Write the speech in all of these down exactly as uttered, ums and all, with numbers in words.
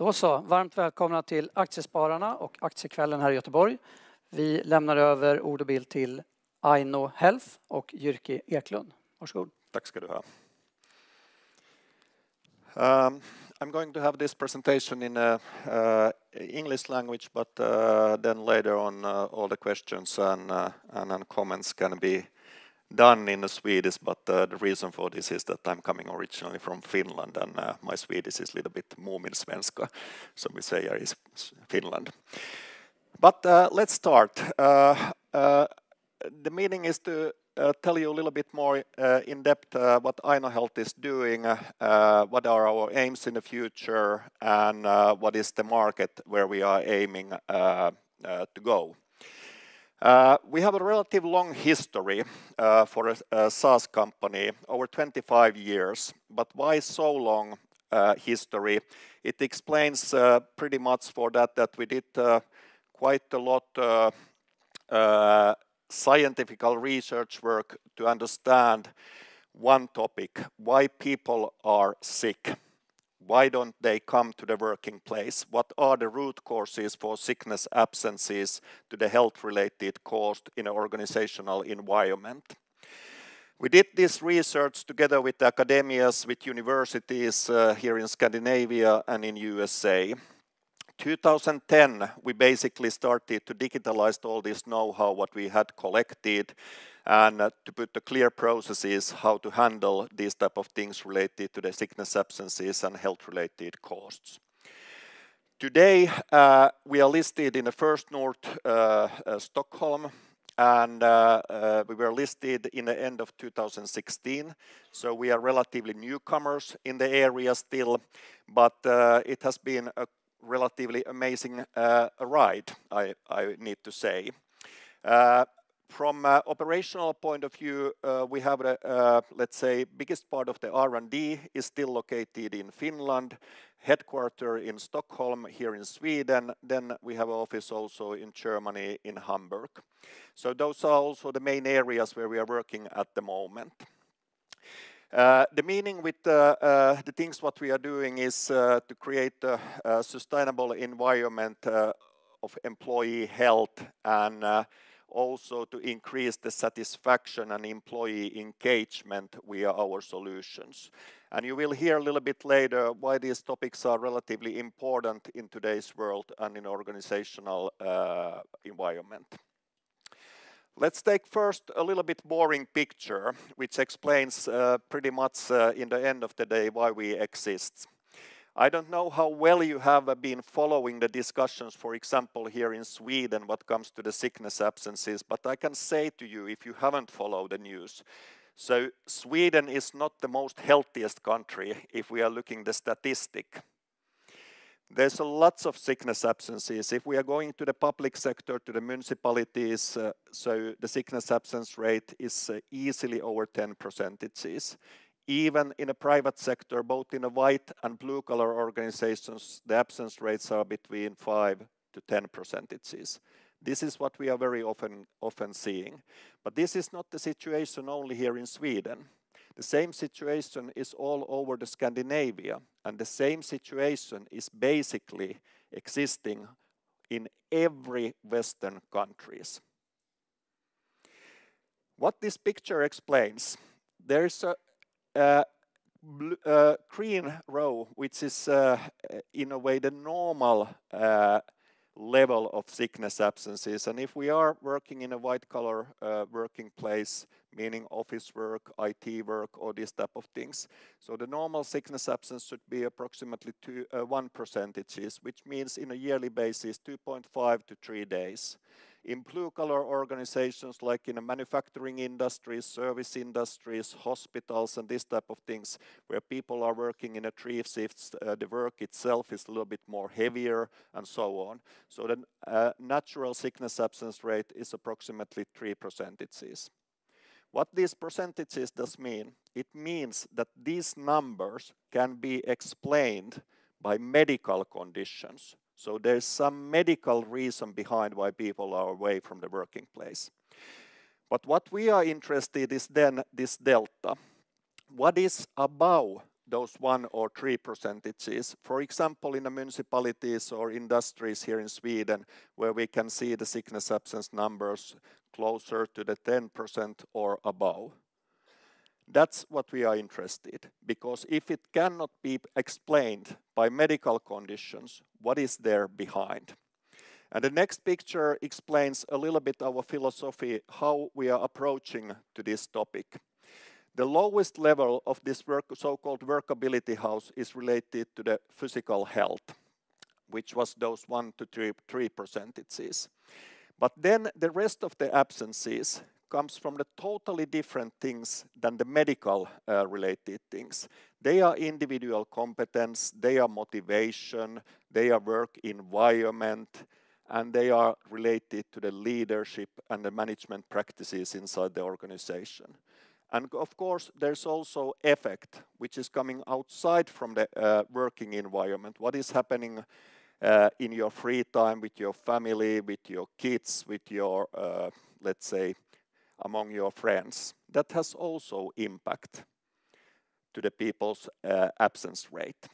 Då så, varmt välkomna till Aktiespararna och Aktiekvällen här i Göteborg. Vi lämnar över ord och bild till Aino Health och Jyrki Eklund. Varsågod. Tack ska du ha. Um, I'm going to have this presentation in uh, uh, English language, but uh, then later on uh, all the questions and, uh, and, and comments can be done in Swedish, but uh, the reason for this is that I'm coming originally from Finland and uh, my Swedish is a little bit muuminsvenska, so we say here is Finland. But uh, let's start. Uh, uh, the meaning is to uh, tell you a little bit more uh, in depth uh, what Aino Health is doing, uh, what are our aims in the future, and uh, what is the market where we are aiming uh, uh, to go. Uh, we have a relatively long history uh, for a, a SaaS company, over twenty-five years, but why so long uh, history? It explains uh, pretty much for that that we did uh, quite a lot uh, uh, scientific research work to understand one topic, why people are sick. Why don't they come to the working place? What are the root causes for sickness absences to the health-related cost in an organizational environment? We did this research together with academias, with universities uh, here in Scandinavia and in U S A. two thousand ten, we basically started to digitalize all this know-how what we had collected and uh, to put the clear processes how to handle these type of things related to the sickness absences and health-related costs. Today, uh, we are listed in the First North uh, uh, Stockholm, and uh, uh, we were listed in the end of two thousand sixteen, so we are relatively newcomers in the area still, but uh, it has been a relatively amazing uh, ride, I, I need to say. Uh, from an operational point of view, uh, we have, the, uh, let's say, biggest part of the R and D is still located in Finland, headquarter in Stockholm, here in Sweden. Then we have an office also in Germany, in Hamburg. So those are also the main areas where we are working at the moment. Uh, the meaning with uh, uh, the things what we are doing is uh, to create a, a sustainable environment uh, of employee health and uh, also to increase the satisfaction and employee engagement via our solutions. And you will hear a little bit later why these topics are relatively important in today's world and in organizational uh, environment. Let's take first a little bit boring picture, which explains uh, pretty much uh, in the end of the day why we exist. I don't know how well you have been following the discussions, for example, here in Sweden, what comes to the sickness absences, but I can say to you, if you haven't followed the news, so Sweden is not the most healthiest country if we are looking at the statistic. There's a lots of sickness absences. If we are going to the public sector, to the municipalities, uh, so the sickness absence rate is uh, easily over ten percentages. Even in a private sector, both in a white and blue collar organizations, the absence rates are between five to ten percentages. This is what we are very often, often seeing. But this is not the situation only here in Sweden. The same situation is all over the Scandinavia, and the same situation is basically existing in every Western countries. What this picture explains, there is a, a blue, uh, green row, which is uh, in a way the normal uh, level of sickness absences, and if we are working in a white collar uh, working place, meaning office work, I T work, or this type of things, so the normal sickness absence should be approximately two, uh, one percentages, which means in a yearly basis two point five to three days. In blue collar organizations like in the manufacturing industries, service industries, hospitals and this type of things where people are working in a three shifts, uh, the work itself is a little bit more heavier and so on. So the uh, natural sickness absence rate is approximately three percentages. What these percentages does mean? It means that these numbers can be explained by medical conditions. So there's some medical reason behind why people are away from the working place. But what we are interested in is then this delta. What is above those one or three percentages. For example, in the municipalities or industries here in Sweden, where we can see the sickness absence numbers closer to the ten percent or above. That's what we are interested, because if it cannot be explained by medical conditions, what is there behind? And the next picture explains a little bit our philosophy, how we are approaching to this topic. The lowest level of this work, so-called workability house is related to the physical health, which was those one to three, three percentages. But then the rest of the absences comes from the totally different things than the medical uh, related things. They are individual competence, they are motivation, they are work environment, and they are related to the leadership and the management practices inside the organization. And of course, there's also effect, which is coming outside from the uh, working environment. What is happening uh, in your free time with your family, with your kids, with your, uh, let's say, among your friends. That has also impact to the people's uh, absence rate.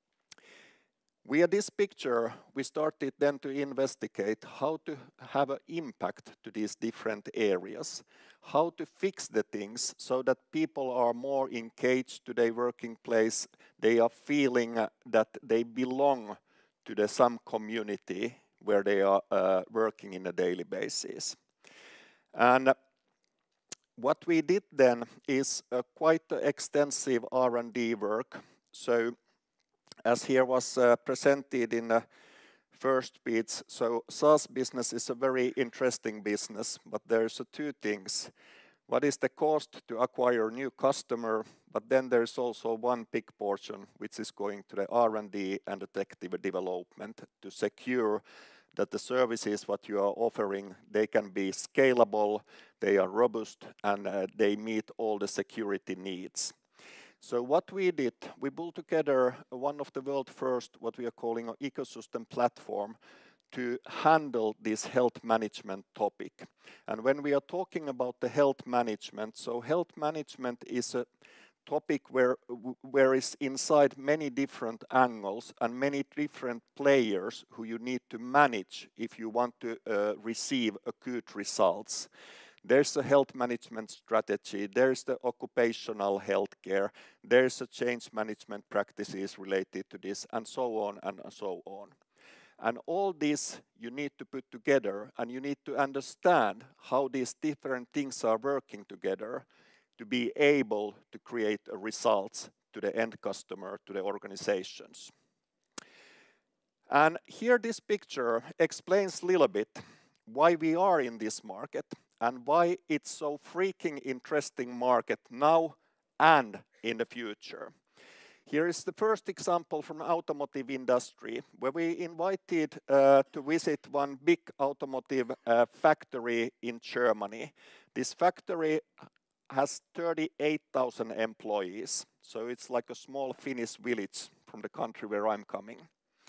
Via this picture, we started then to investigate how to have an impact to these different areas, how to fix the things so that people are more engaged to their working place, they are feeling uh, that they belong to the some community where they are uh, working in a daily basis. And what we did then is uh, quite extensive R and D work. So as here was uh, presented in the first speech, so SaaS business is a very interesting business, but there's uh, two things. What is the cost to acquire a new customer? But then there's also one big portion which is going to the R and D and the tech development to secure that the services what you are offering, they can be scalable, they are robust, and uh, they meet all the security needs. So what we did, we pulled together one of the world's first, what we are calling an ecosystem platform to handle this health management topic. And when we are talking about the health management, so health management is a topic where, where is inside many different angles and many different players who you need to manage if you want to uh, receive acute results. There's a health management strategy, there's the occupational health care, there's a change management practices related to this, and so on and so on. And all this you need to put together, and you need to understand how these different things are working together to be able to create a results to the end customer, to the organizations. And here this picture explains a little bit why we are in this market and why it's so freaking interesting market now and in the future. Here is the first example from the automotive industry, where we invited uh, to visit one big automotive uh, factory in Germany. This factory has thirty-eight thousand employees, so it's like a small Finnish village from the country where I'm coming.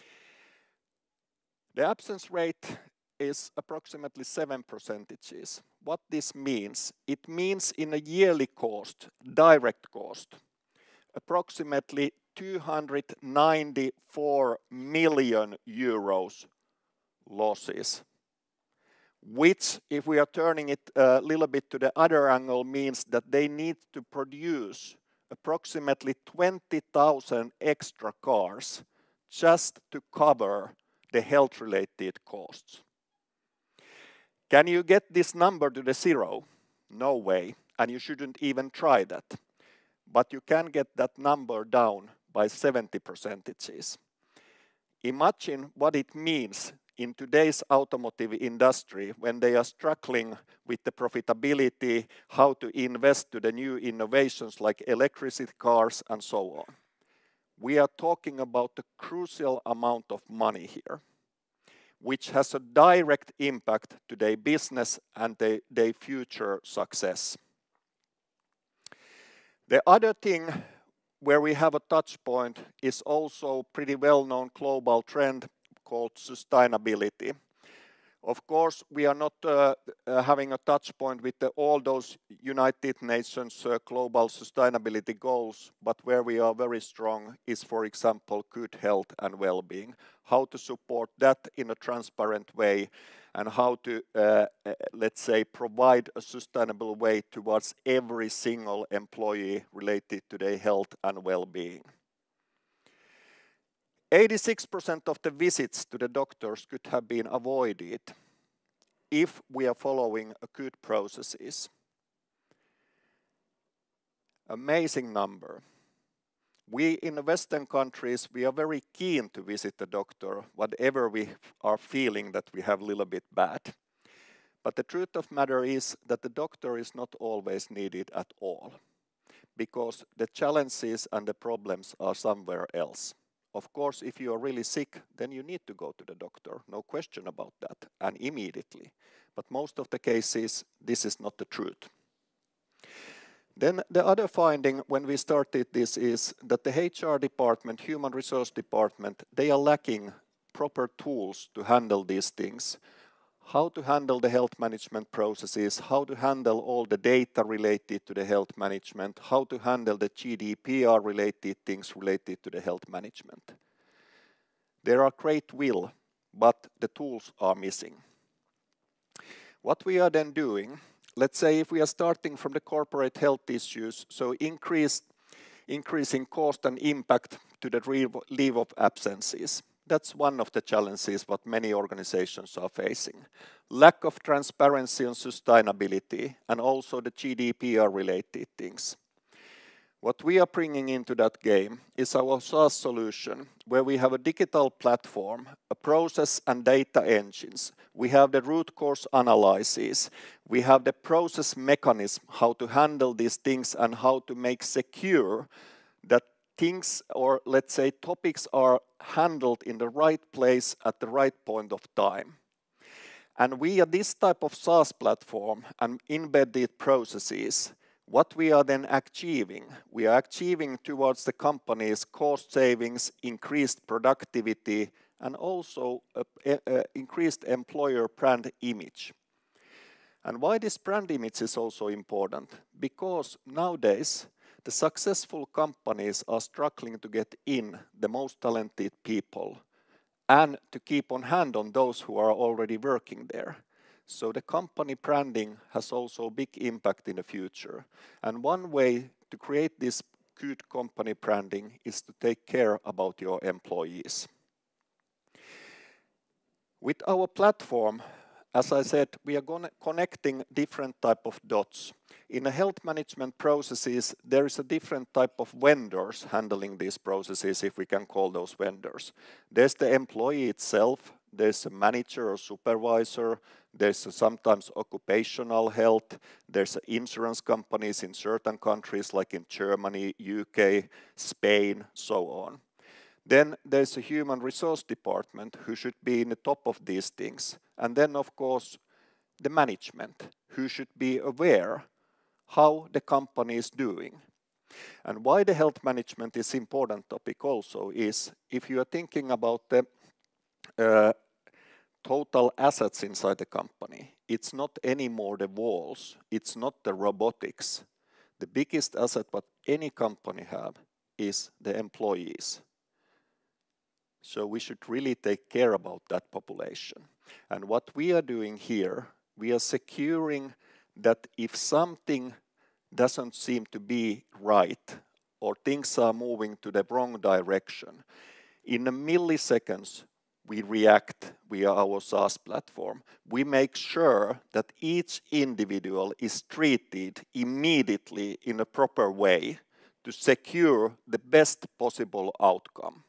The absence rate is approximately seven percentages. What this means? It means in a yearly cost, direct cost, approximately two hundred ninety-four million euros losses, which, if we are turning it a little bit to the other angle, means that they need to produce approximately twenty thousand extra cars just to cover the health-related costs. Can you get this number to the zero? No way, and you shouldn't even try that. But you can get that number down by seventy percentages. Imagine what it means in today's automotive industry when they are struggling with the profitability, how to invest to the new innovations like electricity cars and so on. We are talking about a crucial amount of money here, which has a direct impact to their business and their, their future success. The other thing where we have a touch point is also pretty well-known global trend called sustainability. Of course, we are not uh, uh, having a touch point with the, all those United Nations uh, global sustainability goals, but where we are very strong is, for example, good health and well-being. How to support that in a transparent way, and how to, uh, uh, let's say, provide a sustainable way towards every single employee related to their health and well-being. eighty-six percent of the visits to the doctors could have been avoided if we are following a good processes. Amazing number. We in the Western countries, we are very keen to visit the doctor, whatever we are feeling that we have a little bit bad. But the truth of matter is that the doctor is not always needed at all, because the challenges and the problems are somewhere else. Of course, if you are really sick, then you need to go to the doctor, no question about that, and immediately. But most of the cases, this is not the truth. Then the other finding when we started this is that the H R department, human resource department, they are lacking proper tools to handle these things. How to handle the health management processes, how to handle all the data related to the health management, how to handle the G D P R related things related to the health management. There are great will, but the tools are missing. What we are then doing, let's say if we are starting from the corporate health issues, so increased, increasing cost and impact to the leave of absences. That's one of the challenges what many organizations are facing. Lack of transparency on sustainability and also the G D P R related things. What we are bringing into that game is our SaaS solution, where we have a digital platform, a process and data engines. We have the root cause analysis. We have the process mechanism, how to handle these things and how to make secure that things, or let's say topics, are handled in the right place at the right point of time. And we are this type of SaaS platform and embedded processes. What we are then achieving? We are achieving towards the company's cost savings, increased productivity, and also a, a, a increased employer brand image. And why this brand image is also important? Because nowadays, the successful companies are struggling to get in the most talented people and to keep on hand on those who are already working there. So the company branding has also a big impact in the future. And one way to create this good company branding is to take care about your employees. With our platform, as I said, we are connecting different type of dots. In the health management processes, there is a different type of vendors handling these processes, if we can call those vendors. There's the employee itself, there's a manager or supervisor, there's a sometimes occupational health, there's insurance companies in certain countries like in Germany, U K, Spain, so on. Then there's a human resource department who should be in the top of these things. And then, of course, the management who should be aware how the company is doing. And why the health management is important topic also is if you are thinking about the uh, total assets inside the company, it's not anymore the walls, it's not the robotics. The biggest asset what any company have is the employees. So we should really take care about that population. And what we are doing here, we are securing that if something doesn't seem to be right or things are moving to the wrong direction, in a milliseconds we react via our SaaS platform. We make sure that each individual is treated immediately in a proper way to secure the best possible outcome.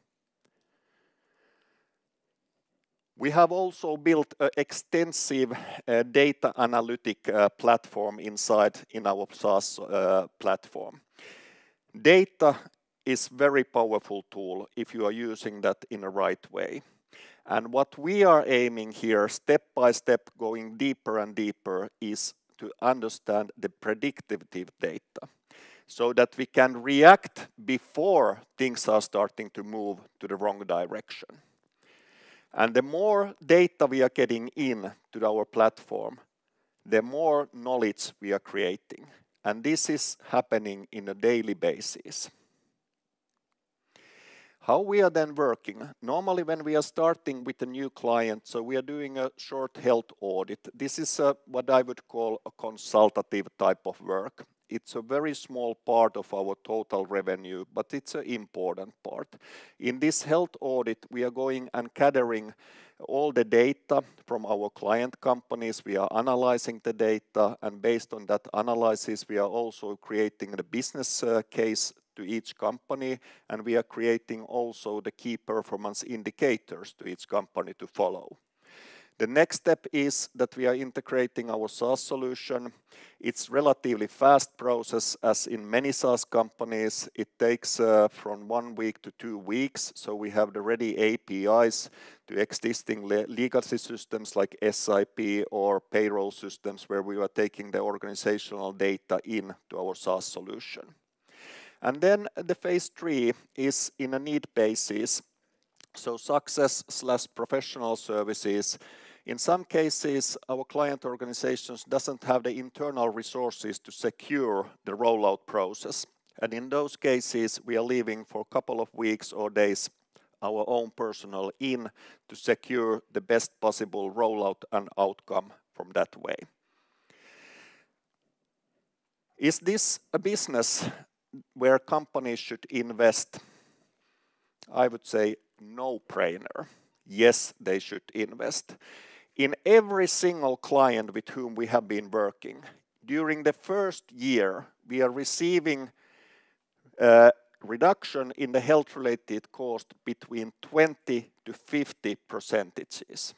We have also built an extensive uh, data analytic uh, platform inside in our SaaS uh, platform. Data is a very powerful tool if you are using that in the right way. And what we are aiming here, step by step, going deeper and deeper, is to understand the predictive data, so that we can react before things are starting to move to the wrong direction. And the more data we are getting in to our platform, the more knowledge we are creating. And this is happening in a daily basis. How we are then working? Normally when we are starting with a new client, so we are doing a short health audit. This is a, what I would call a consultative type of work. It's a very small part of our total revenue, but it's an important part. In this health audit, we are going and gathering all the data from our client companies. We are analyzing the data, and based on that analysis, we are also creating the business uh, case to each company, and we are creating also the key performance indicators to each company to follow. The next step is that we are integrating our SaaS solution. It's relatively fast process, as in many SaaS companies. It takes uh, from one week to two weeks, so we have the ready A P Is to existing le legacy systems like S I P or payroll systems, where we are taking the organizational data in to our SaaS solution. And then the phase three is in a need basis, so success slash professional services. In some cases, our client organizations doesn't have the internal resources to secure the rollout process. And in those cases, we are leaving for a couple of weeks or days our own personnel in to secure the best possible rollout and outcome from that way. Is this a business where companies should invest? I would say no-brainer. Yes, they should invest. In every single client with whom we have been working, during the first year, we are receiving a reduction in the health-related cost between twenty to fifty percentages.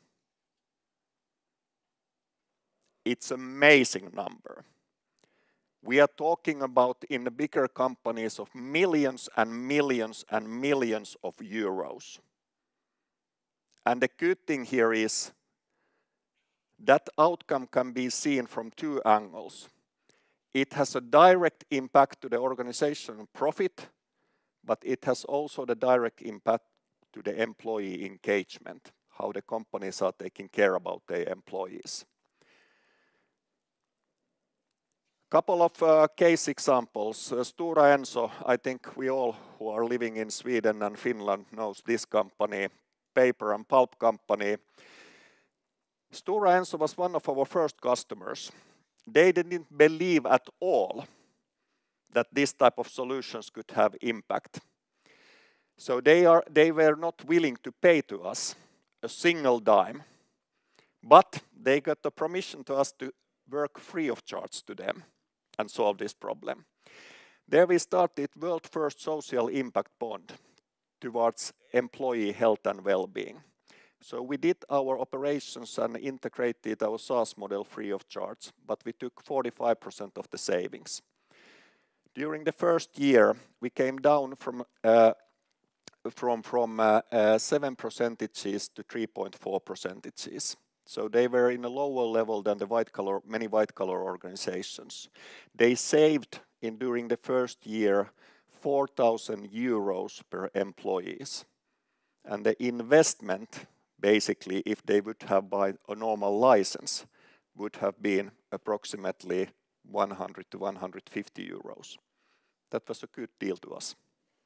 It's an amazing number. We are talking about, in the bigger companies, of millions and millions and millions of euros. And the good thing here is that outcome can be seen from two angles. It has a direct impact to the organizational profit, but it has also the direct impact to the employee engagement, how the companies are taking care about their employees. Couple of uh, case examples. Uh, Stora Enso, I think we all who are living in Sweden and Finland knows this company, paper and pulp company. Stora Enso was one of our first customers. They didn't believe at all that this type of solutions could have impact. So they, are, they were not willing to pay to us a single dime, but they got the permission to us to work free of charge to them and solve this problem. There we started world first social impact bond towards employee health and well-being. So we did our operations and integrated our SaaS model free of charge, but we took forty-five percent of the savings. During the first year, we came down from uh, from from uh, uh, seven percentages to three point four percentages. So they were in a lower level than the white collar, many white collar organizations. They saved in during the first year four thousand euros per employees, and the investment, basically, if they would have bought a normal license, would have been approximately one hundred to one hundred fifty euros. That was a good deal to us.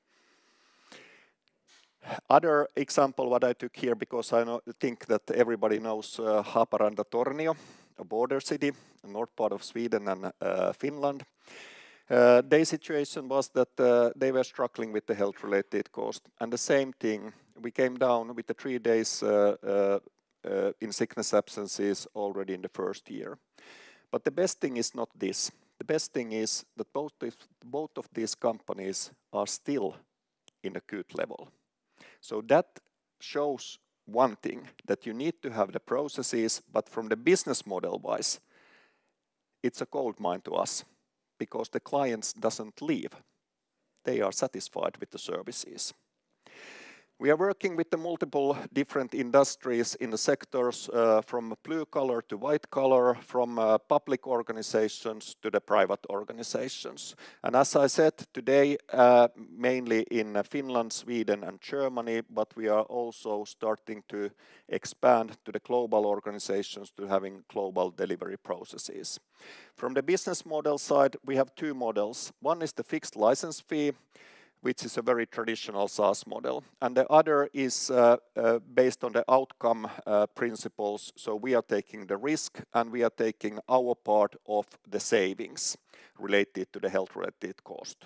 Other example what I took here, because I know, think that everybody knows uh, Haparanda-Tornio, a border city, a north part of Sweden and uh, Finland. Uh, their situation was that uh, they were struggling with the health-related cost, and the same thing, we came down with the three days uh, uh, uh, in sickness absences already in the first year. But the best thing is not this. The best thing is that both, both of these companies are still in a good level. So that shows one thing, that you need to have the processes, but from the business model wise, it's a gold mine to us, because the clients doesn't leave. They are satisfied with the services. We are working with the multiple different industries in the sectors uh, from blue collar to white collar, from uh, public organizations to the private organizations. And as I said today, uh, mainly in Finland, Sweden and Germany, but we are also starting to expand to the global organizations to having global delivery processes. From the business model side, we have two models. One is the fixed license fee, which is a very traditional SaaS model. And the other is uh, uh, based on the outcome uh, principles. So we are taking the risk and we are taking our part of the savings related to the health-related cost.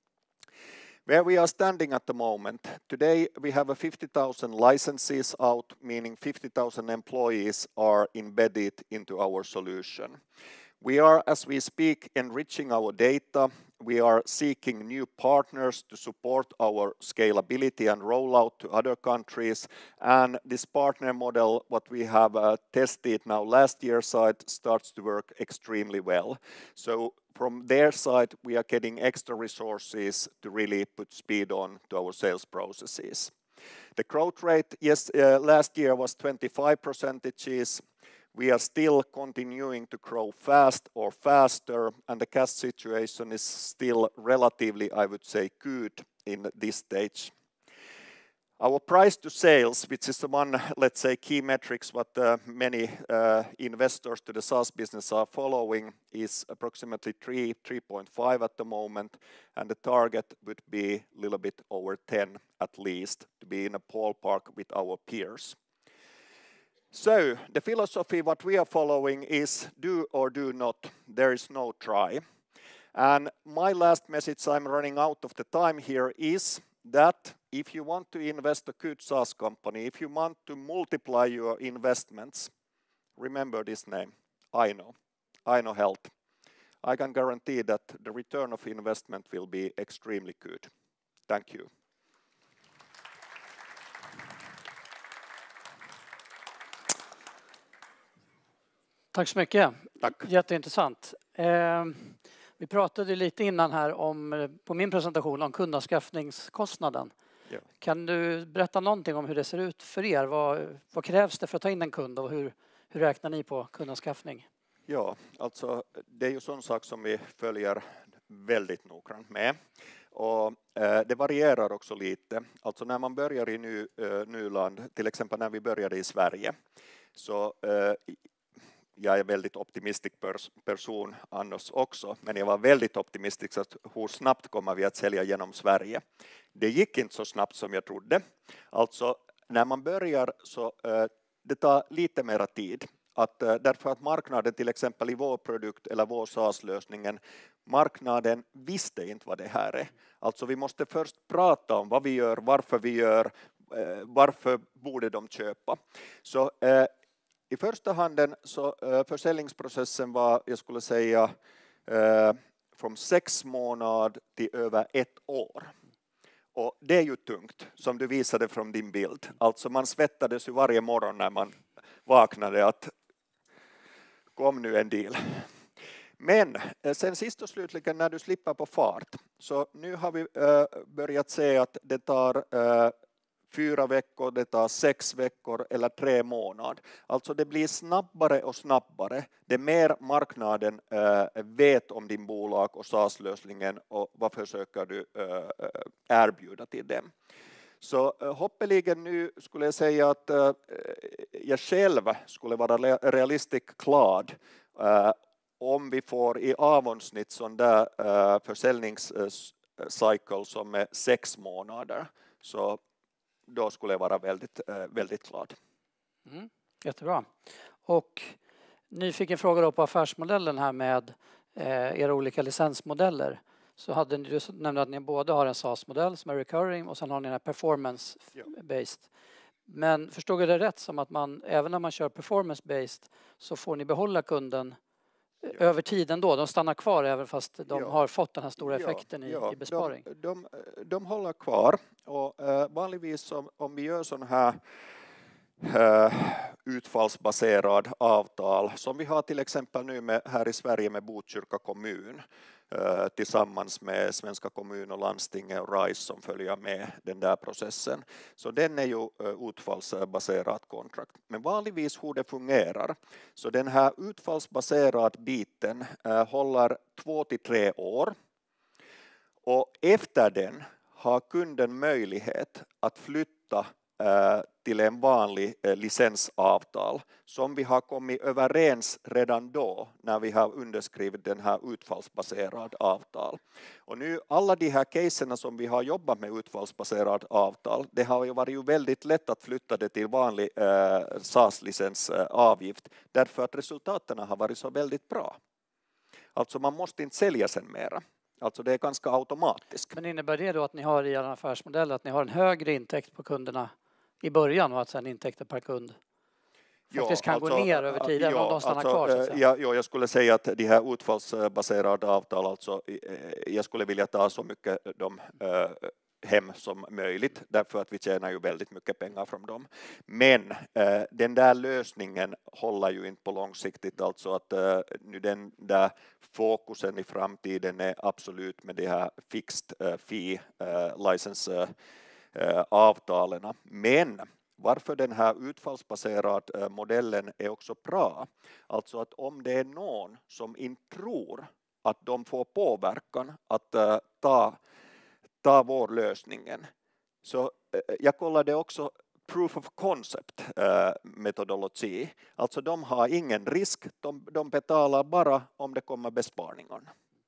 Where we are standing at the moment, today we have a fifty thousand licenses out, meaning fifty thousand employees are embedded into our solution. We are, as we speak, enriching our data. We are seeking new partners to support our scalability and rollout to other countries. And this partner model, what we have uh, tested now last year side, starts to work extremely well. So from their side, we are getting extra resources to really put speed on to our sales processes. The growth rate, yes, uh, last year was twenty-five percentages. We are still continuing to grow fast or faster, and the cash situation is still relatively, I would say, good in this stage. Our price to sales, which is the one, let's say, key metrics what uh, many uh, investors to the SaaS business are following, is approximately three, three point five at the moment, and the target would be a little bit over ten at least, to be in a ballpark with our peers. So the philosophy what we are following is do or do not. There is no try. And my last message, I'm running out of the time here, is that if you want to invest a good SaaS company, if you want to multiply your investments, remember this name, Aino, Aino Health. I can guarantee that the return of investment will be extremely good. Thank you. Tack så mycket. Tack. Jätteintressant. Eh, vi pratade lite innan här om, på min presentation om kundanskaffningskostnaden. Ja. Kan du berätta någonting om hur det ser ut för er? Vad, vad krävs det för att ta in en kund och hur, hur räknar ni på kundanskaffning? Ja, alltså det är ju sån sak som vi följer väldigt noggrant med. Och eh, det varierar också lite. Alltså när man börjar i ny, eh, Nyland, till exempel när vi började i Sverige, så eh, jag är väldigt optimistisk pers- person annars också, men jag var väldigt optimistisk att hur snabbt kommer vi att sälja genom Sverige. Det gick inte så snabbt som jag trodde. Alltså när man börjar så eh, det tar lite mera tid. Att, eh, därför att marknaden till exempel i vår produkt eller vår SaaS-lösningen, marknaden visste inte vad det här är. Alltså vi måste först prata om vad vi gör, varför vi gör, eh, varför borde de köpa. Så eh, i första handen så uh, försäljningsprocessen var, jag skulle säga, uh, från sex månader till över ett år. Och det är ju tungt, som du visade från din bild. Alltså man svettades ju varje morgon när man vaknade att kom nu en deal. Men sen sist och slutligen när du slipper på fart, så nu har vi uh, börjat se att det tar uh, fyra veckor, det tar sex veckor eller tre månader. Alltså det blir snabbare och snabbare. Det är mer marknaden äh, vet om din bolag och SaaS-lösningen och vad försöker du äh, erbjuda till dem. Så äh, hoppeligen nu skulle jag säga att äh, jag själv skulle vara realistiskt glad äh, om vi får i avonsnitt sån där äh, försäljningscykel som är sex månader. Så då skulle jag vara väldigt, väldigt glad. Mm, jättebra. Och nyfiken fråga då på affärsmodellen här med eh, era olika licensmodeller. Så hade ni, du nämnde att ni både har en SaaS-modell som är recurring och sen har ni den här performance-based. Ja. Men förstod jag det rätt som att man, även när man kör performance-based så får ni behålla kunden ja. över tiden då? De stannar kvar även fast de ja. har fått den här stora effekten ja. i, ja. i besparing? De, de, de håller kvar och uh, vanligtvis om, om vi gör sån här uh, utfallsbaserad avtal som vi har till exempel nu med, här i Sverige med Botkyrka kommun uh, tillsammans med Svenska kommun och landstinget och RISE som följer med den där processen. Så den är ju uh, utfallsbaserad kontrakt. Men vanligtvis hur det fungerar, så den här utfallsbaserad biten uh, håller två till tre år. Och efter den har kunden möjlighet att flytta eh, till en vanlig eh, licensavtal som vi har kommit överens redan då när vi har underskrivit den här utfallsbaserad avtal. Och nu alla de här caserna som vi har jobbat med utfallsbaserad avtal, det har ju varit ju väldigt lätt att flytta det till vanlig eh, SaaS-licensavgift därför att resultaten har varit så väldigt bra. Alltså man måste inte sälja sen mera. Alltså det är ganska automatiskt. Men innebär det då att ni har i er affärsmodell att ni har en högre intäkt på kunderna i början och att sen intäkter per kund faktiskt kan alltså, gå ner över tiden ja, om de stannar alltså, kvar? Så att säga. Ja, ja, jag skulle säga att de här utfallsbaserade avtal, alltså, jag skulle vilja ta så mycket de äh, hem som möjligt därför att vi tjänar ju väldigt mycket pengar från dem. Men äh, den där lösningen håller ju inte på långsiktigt, alltså att äh, nu den där fokusen i framtiden är absolut med det här fixed äh, fee äh, license äh, avtalen. Men varför den här utfallsbaserade modellen är också bra, alltså att om det är någon som inte tror att de får påverkan att uh, ta, ta vår lösningen, så uh, jag kollade också proof of concept uh, metodologi, alltså de har ingen risk, de, de betalar bara om det kommer besparingar.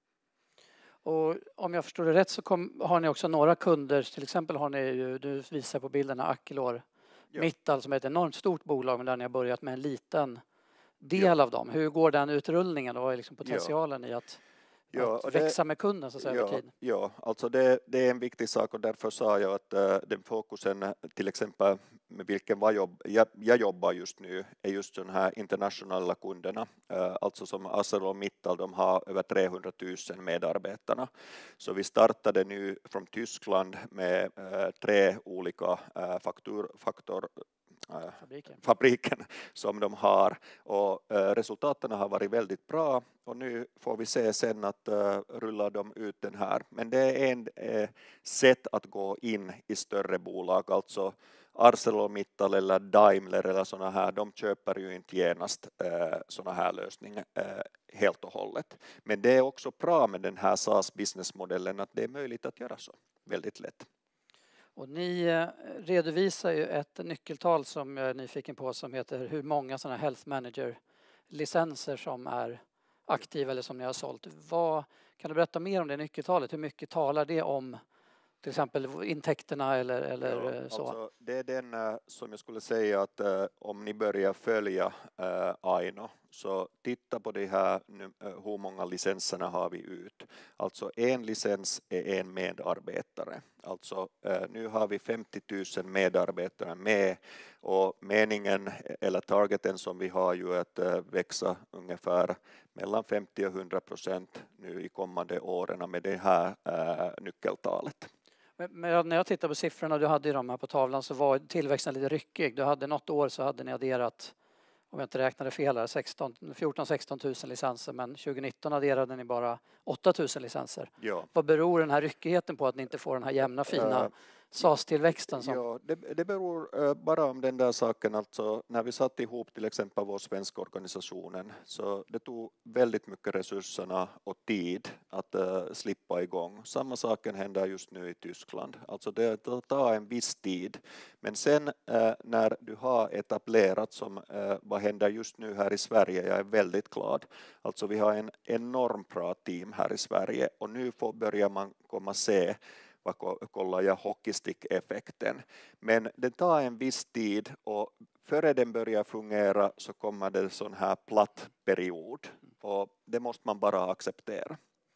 Och om jag förstår det rätt så kom, har ni också några kunder, till exempel har ni ju, du visar på bilderna Akilor, ja. Mittal som är ett enormt stort bolag men där ni har börjat med en liten del ja. av dem. Hur går den utrullningen och vad är liksom potentialen ja. i att, ja, att det, växa med kunden så att säga, ja, över tid? Ja, alltså det, det är en viktig sak och därför sa jag att uh, den fokusen till exempel med vilken vad jobb, jag, jag jobbar just nu är just de här internationella kunderna. Uh, alltså som ArcelorMittal, de har över trehundratusen medarbetarna. Så vi startade nu från Tyskland med uh, tre olika uh, faktor, faktor Fabriken. fabriken som de har och uh, resultaten har varit väldigt bra och nu får vi se sen att uh, rulla de ut den här. Men det är en uh, sätt att gå in i större bolag, alltså ArcelorMittal eller Daimler eller såna här, de köper ju inte genast uh, såna här lösningar uh, helt och hållet. Men det är också bra med den här SaaS businessmodellen att det är möjligt att göra så väldigt lätt. Och ni redovisar ju ett nyckeltal som jag är nyfiken på som heter hur många sådana Health Manager-licenser som är aktiva eller som ni har sålt. Vad, kan du berätta mer om det nyckeltalet? Hur mycket talar det om till exempel intäkterna eller, eller ja, så? Alltså, det är den som jag skulle säga att uh, om ni börjar följa uh, Aino så titta på det här nu, uh, hur många licenserna har vi ut. Alltså en licens är en medarbetare. Alltså uh, nu har vi femtio tusen medarbetare med och meningen eller targeten som vi har ju att uh, växa ungefär mellan femtio och hundra procent nu i kommande åren med det här uh, nyckeltalet. Men när jag tittar på siffrorna du hade i de här på tavlan så var tillväxten lite ryckig. Du hade något år så hade ni adderat, om jag inte räknade fel här, fjorton sexton tusen licenser men tjugonitton adderade ni bara åtta tusen licenser. Ja. Vad beror den här ryckigheten på att ni inte får den här jämna fina uh, SaaS-tillväxten? Som... Ja, det, det beror uh, bara om den där saken, alltså när vi satte ihop till exempel vår svenska organisationen så det tog väldigt mycket resurserna och tid att uh, slippa igång. Samma saken händer just nu i Tyskland, alltså det tar en viss tid. Men sen uh, när du har etablerat som uh, vad händer just nu här i Sverige, jag är väldigt glad. Alltså vi har en enormt bra team här i Sverige och nu får börja man komma se vad kollar jag hockeystick-effekten. Men det tar en viss tid och före den börjar fungera så kommer det en sån här platt period och det måste man bara acceptera.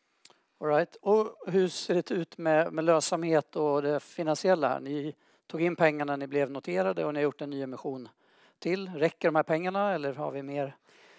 All right. Och hur ser det ut med, med lönsamhet och det finansiella här? Ni tog in pengarna när ni blev noterade och ni har gjort en ny emission till. Räcker de här pengarna eller har vi mer,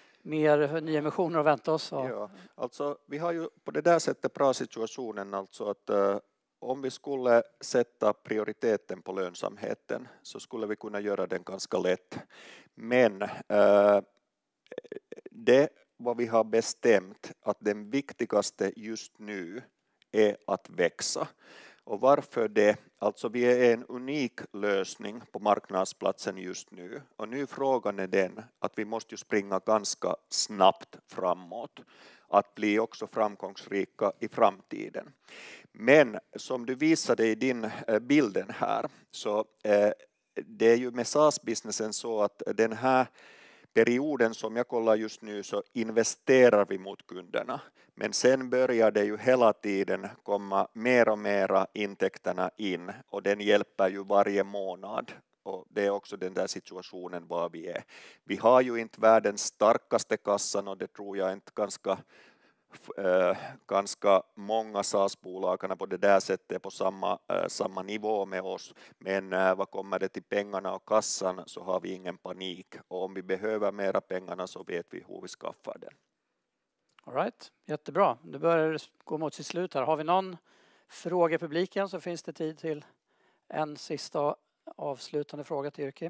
mer nyemissioner att vänta oss? Ja, alltså vi har ju på det där sättet bra situationen alltså att uh, om vi skulle sätta prioriteten på lönsamheten så skulle vi kunna göra den ganska lätt. Men uh, det vad vi har bestämt att den viktigaste just nu är att växa. Och varför det? Alltså vi är en unik lösning på marknadsplatsen just nu. Och nu frågan är den att vi måste ju springa ganska snabbt framåt. Att bli också framgångsrika i framtiden. Men som du visade i din bilden här så eh, det är ju med SaaS-businessen så att den här perioden som jag kollar just nu så investerar vi mot kunderna. Men sen börjar det ju hela tiden komma mer och mera intäkterna in. Och den hjälper ju varje månad. Och det är också den där situationen var vi är. Vi har ju inte världens starkaste kassan och det tror jag inte ganska, äh, ganska många SaaS-bolagarna på det där sättet på samma, äh, samma nivå med oss. Men äh, vad kommer det till pengarna och kassan så har vi ingen panik. Och om vi behöver mera pengarna så vet vi hur vi skaffar den. All right, jättebra. Nu börjar det gå mot sitt slut här. Har vi någon fråga i publiken så finns det tid till en sista avslutande fråga till Jyrki.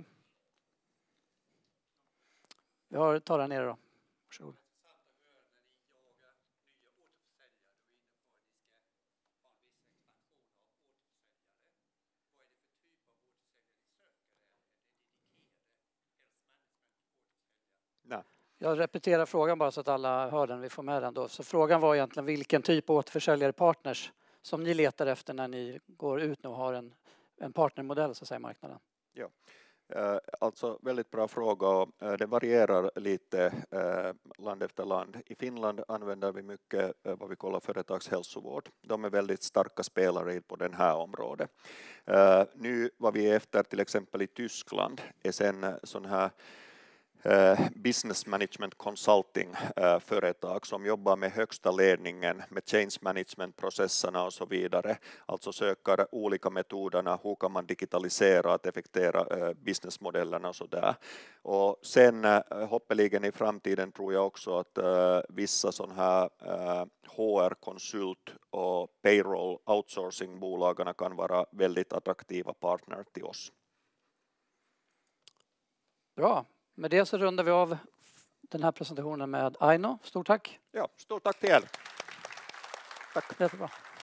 Vi har, tar den nere då. Varsågod. Nej. Jag repeterar frågan bara så att alla hör den, vi får med den då. Så frågan var egentligen vilken typ av återförsäljare partners som ni letar efter när ni går ut nu och har en, en partnermodell så att säga, marknaden. Ja. Alltså väldigt bra fråga. Det varierar lite land efter land. I Finland använder vi mycket vad vi kallar företagshälsovård. De är väldigt starka spelare på den här området. Nu vad vi är efter till exempel i Tyskland är sen sån här business management consulting företag som jobbar med högsta ledningen, med change management-processerna och så vidare. Alltså söker olika metoderna, hur kan man digitalisera att effektera businessmodellerna och så där. Och sen hoppeligen i framtiden tror jag också att vissa sådana här H R-konsult och payroll outsourcing-bolagarna kan vara väldigt attraktiva partner till oss. Bra. Med det så rundar vi av den här presentationen med Aino. Stort tack. Ja, stort tack till er. Tack. Jättebra.